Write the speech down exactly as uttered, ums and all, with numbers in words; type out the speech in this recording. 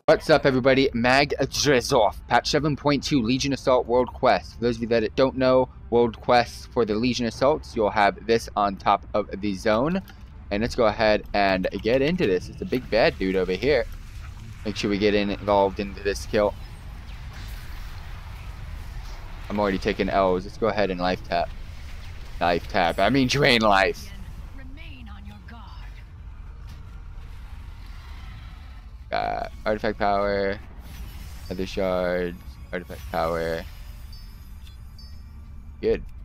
What's up, everybody? Magdrezoth, patch seven point two, Legion Assault World Quest. For those of you that don't know, World Quests for the Legion Assaults, you'll have this on top of the zone. And let's go ahead and get into this. It's a big bad dude over here. Make sure we get in, involved into this kill. I'm already taking L's. Let's go ahead and life tap. Life tap. I mean drain life. Got artifact power, other shards, artifact power. Good.